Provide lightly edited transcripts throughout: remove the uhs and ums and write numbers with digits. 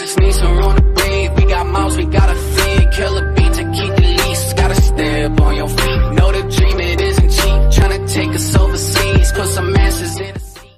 just need some room to breathe. We got mouths, we gotta feed. Kill a beat to keep the lease. Gotta step on your feet. Know the dream, it isn't cheap. Tryna take us overseas. Put some answers in the seat.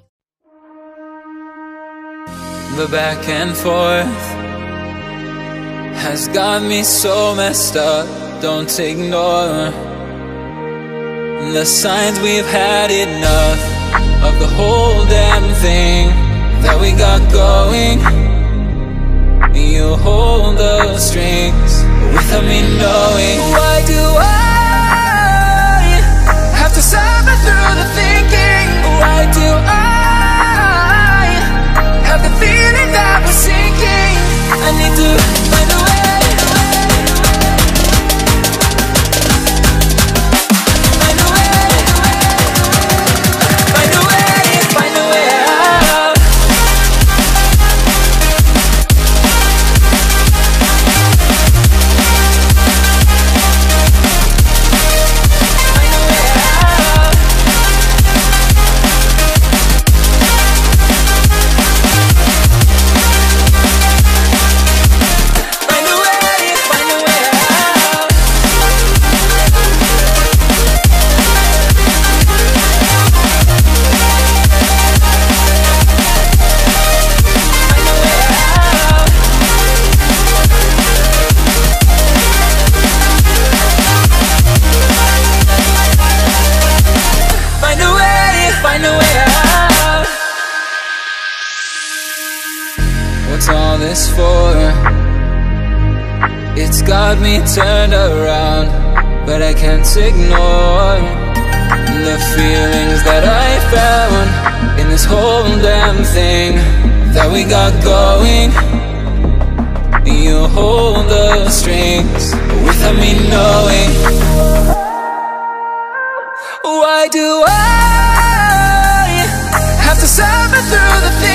The back and forth has got me so messed up. Don't ignore the signs. We've had enough of the whole damn thing that we got going. You hold the strings without me knowing. Why do I have to suffer through the thinking? Why do I have the feeling that we're sinking? I need to find a way. What's all this for? It's got me turned around, but I can't ignore the feelings that I found in this whole damn thing that we got going. You hold the strings without me knowing. Why do I have to suffer through the things?